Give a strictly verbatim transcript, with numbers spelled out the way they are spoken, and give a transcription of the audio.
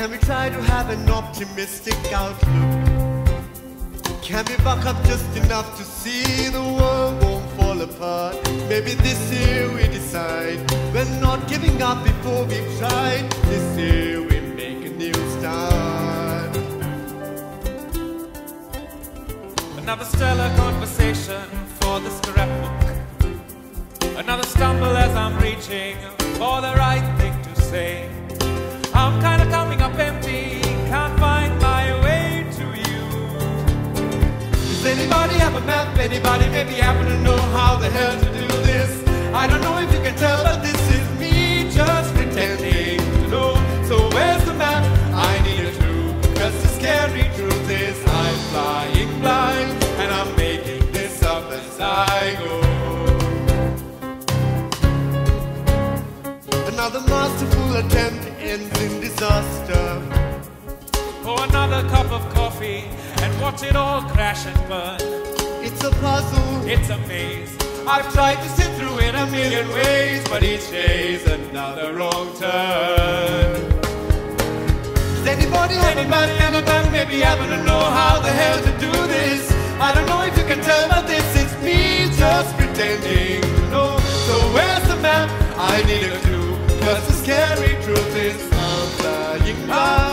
Can we try to have an optimistic outlook? Can we buck up just enough to see the world won't fall apart? Maybe this year we decide we're not giving up before we've tried. This year we make a new start. Another stellar conversation for the scrapbook. Another stumble as I'm reaching for the right thing to say. I'm kinda coming up empty, can't find my way to you. Does anybody have a map? Anybody maybe happen to know how the hell to do this? I don't know if you can tell, but this is me just pretending to know. So where's the map? I need a clue, cause the scary truth is I'm flying blind, and I'm making this up as I go. Another masterful attempt ends in disaster. Pour another cup of coffee and watch it all crash and burn. It's a puzzle, It's a maze. I've tried to sit through it a million ways, but each day's another wrong turn. Does anybody have a map and a map? Maybe happen to know how the hell to do this? I don't know if you can tell, but this is me just pretending to know. So where's the map? I need a clue, cause the scary truth is I'm flying blind.